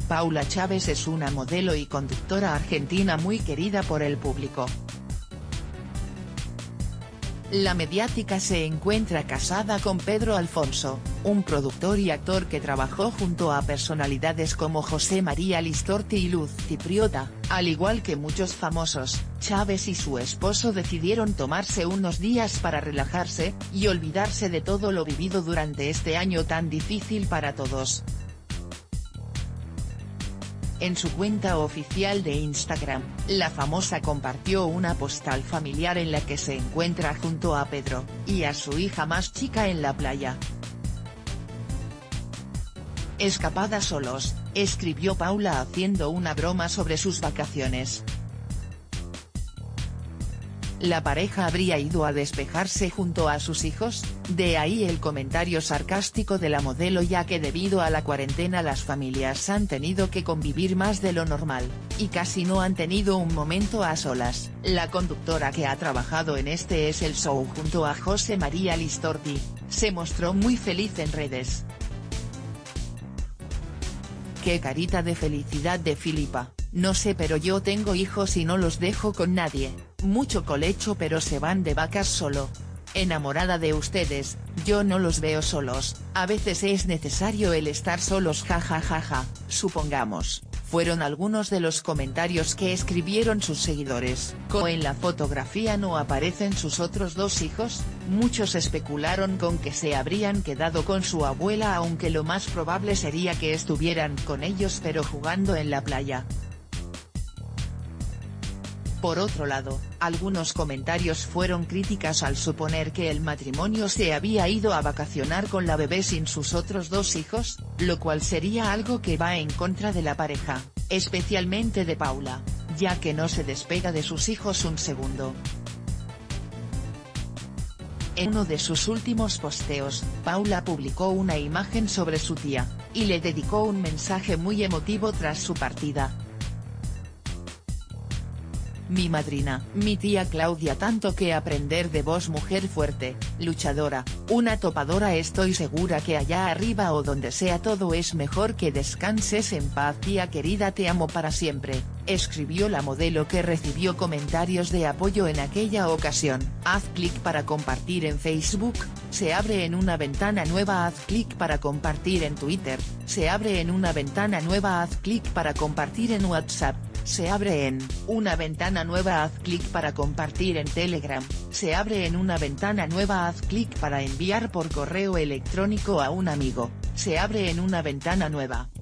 Paula Chávez es una modelo y conductora argentina muy querida por el público. La mediática se encuentra casada con Pedro Alfonso, un productor y actor que trabajó junto a personalidades como José María Listorti y Luz Cipriota. Al igual que muchos famosos, Chávez y su esposo decidieron tomarse unos días para relajarse y olvidarse de todo lo vivido durante este año tan difícil para todos. En su cuenta oficial de Instagram, la famosa compartió una postal familiar en la que se encuentra junto a Pedro y a su hija más chica en la playa. Escapada solos, escribió Paula haciendo una broma sobre sus vacaciones. ¿La pareja habría ido a despejarse junto a sus hijos? De ahí el comentario sarcástico de la modelo, ya que debido a la cuarentena las familias han tenido que convivir más de lo normal, y casi no han tenido un momento a solas. La conductora, que ha trabajado en este Es el Show junto a José María Listorti, se mostró muy feliz en redes. ¡Qué carita de felicidad de Filipa! No sé, pero yo tengo hijos y no los dejo con nadie, mucho colecho, pero se van de vacas solo. Enamorada de ustedes, yo no los veo solos, a veces es necesario el estar solos, jajajaja, supongamos, fueron algunos de los comentarios que escribieron sus seguidores. Como en la fotografía no aparecen sus otros dos hijos, muchos especularon con que se habrían quedado con su abuela, aunque lo más probable sería que estuvieran con ellos pero jugando en la playa. Por otro lado, algunos comentarios fueron críticas al suponer que el matrimonio se había ido a vacacionar con la bebé sin sus otros dos hijos, lo cual sería algo que va en contra de la pareja, especialmente de Paula, ya que no se despega de sus hijos un segundo. En uno de sus últimos posteos, Paula publicó una imagen sobre su tía, y le dedicó un mensaje muy emotivo tras su partida. Mi madrina, mi tía Claudia, tanto que aprender de vos, mujer fuerte, luchadora, una topadora. Estoy segura que allá arriba o donde sea todo es mejor, que descanses en paz, tía querida, te amo para siempre, escribió la modelo, que recibió comentarios de apoyo en aquella ocasión. Haz clic para compartir en Facebook, se abre en una ventana nueva. Haz clic para compartir en Twitter, se abre en una ventana nueva. Haz clic para compartir en WhatsApp, se abre en una ventana nueva. Haz clic para compartir en Telegram, se abre en una ventana nueva. Haz clic para enviar por correo electrónico a un amigo, se abre en una ventana nueva.